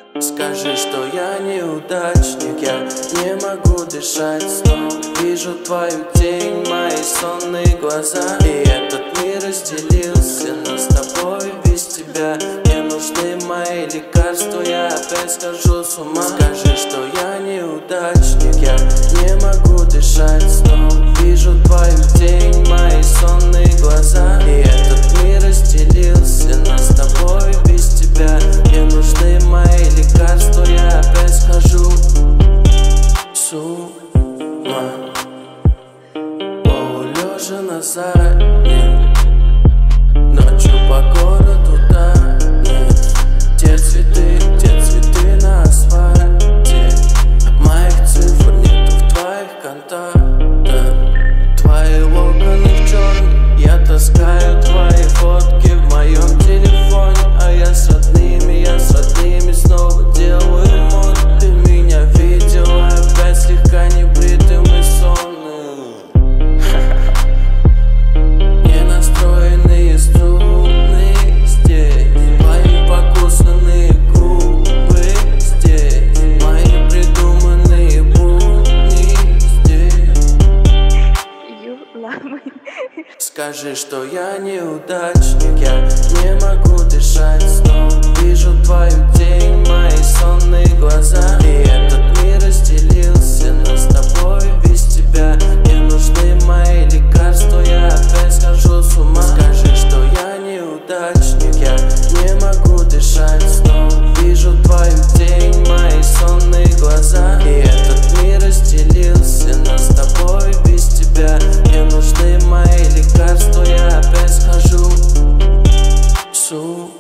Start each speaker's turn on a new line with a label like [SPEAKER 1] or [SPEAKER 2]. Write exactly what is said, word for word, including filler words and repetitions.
[SPEAKER 1] Скажи, что я неудачник, я не могу дышать снова. Вижу твою тень, мои сонные глаза. И этот мир разделился, но с тобой без тебя мне нужны мои лекарства, я опять схожу с ума. Скажи, что я неудачник, я не могу дышать снова. Вижу твою тень, мои сонные глаза. И этот мир разделился, но с тобой без тебя мне нужны мои лекарства, я опять схожу с ума. Полулежа на заднем, ночью по городу тает. Те цветы, те цветы на асфальте. Моих цифр нету в твоих контактах. Твои локоны в черный, я таскаю твои фотки в моем телефоне. А я с родными, я с родными снова делаю ремонт. Ты меня видела опять слегка небритым и сонным. Не настроенные струны здесь, твои покусанные губы здесь, мои придуманные будни здесь. Скажи, что я неудачник, я не могу дышать снова. Вижу твою тень, мои сонные глаза. И этот мир разделился, но с тобой без тебя мне нужны мои лекарства, я опять схожу с ума. Скажи, что я неудачник, я не могу дышать снова. Вижу твою тень, мои сонные глаза. И этот мир разделился, но с тобой без тебя мне нужны мои лекарства, я опять схожу с ума.